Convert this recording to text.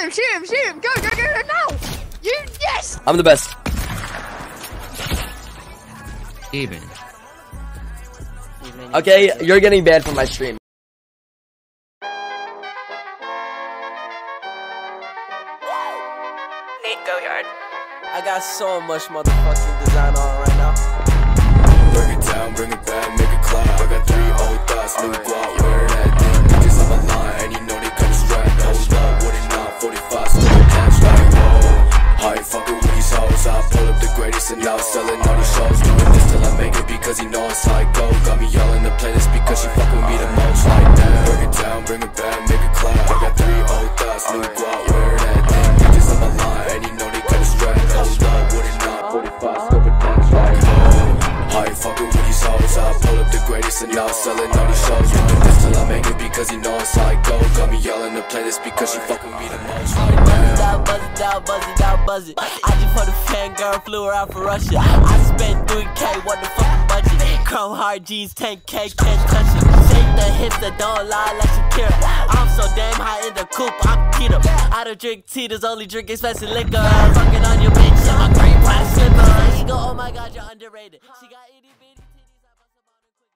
him. Go, no. Yes. I'm the best. Even. Okay, you're getting banned from my stream. Go yard. I got so much motherfucking design on right now. Bring it down, bring it back, make it clap. I got 3 old thoughts, new guap, wear that thing. Bitches on my line, and you know they come strapped. Hold up, what it not, 45, so attached like whoa. I ain't fucking with these hoes, I pull up the greatest and now selling all these shows. Doing this till I make it because he know it's like go. Got me all in the playlist because she fucking me the most like that. Bring it down, bring it back, make it clap. I got 3 old thoughts, new guap, wear that thing. Bitches on my line, and you know they come strapped. Hold up, what it not, 45, scope attached like whoa. I ain't fucking with these hoes, I pull up the greatest and now selling all these shows. Doing this till I make it because he know it's like go. Got me all in the playlist because she fucking me the most like that. Buzz it. I just put a fangirl, flew her out for Russia. I spent 3K, what the fucking budget? Chrome hard G's, 10K, can't touch it. Shake the hips that don't lie like Shakira. I'm so damn high in the coupe, I'm keto. I don't drink Tito's, only drink expensive liquor. I'm fucking on your bitch, I'm a great price slipper. He go, oh my god, you're underrated. She got itty bitty.